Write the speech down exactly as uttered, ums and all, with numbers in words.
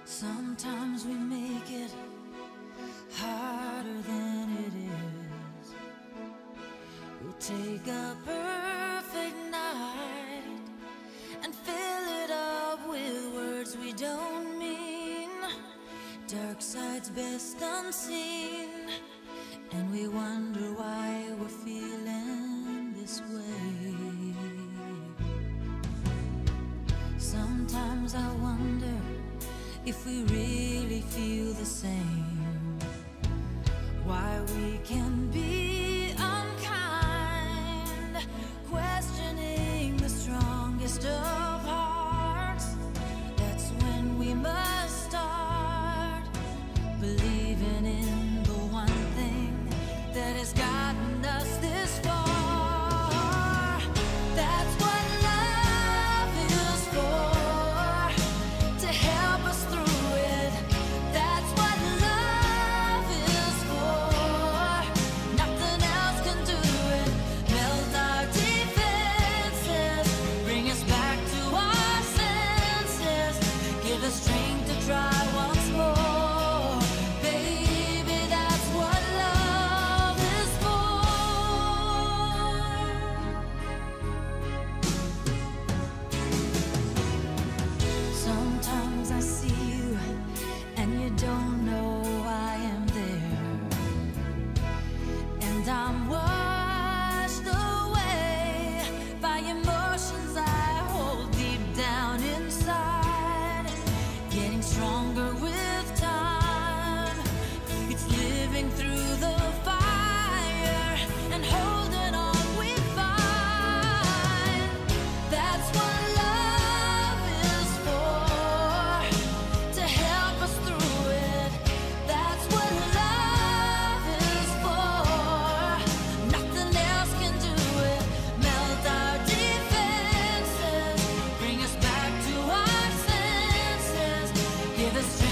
Sometimes we make it harder than it is. We'll take a perfect night and fill it up with words we don't mean. Dark sides best unseen, and we wonder why we're feeling this way. Sometimes I wonder if we really feel the same, why we can be unkind, questioning the strongest of hearts. That's when we must start believing in the one thing that has gotten us this far. That's what love is for, to help us through it. That's what love is for. Nothing else can do it. Melt our defenses, bring us back to our senses, give us strength to try once more. Baby, that's what love is for. Sometimes I see you and you don't know I am there, and I'm washed away by emotions I hold deep down inside, getting stronger with time. It's living through the fire and holding on we find. That's what love is for, to help us through it. That's what love is for. Nothing else can do it. Melt our defenses, bring us back to our senses, give us strength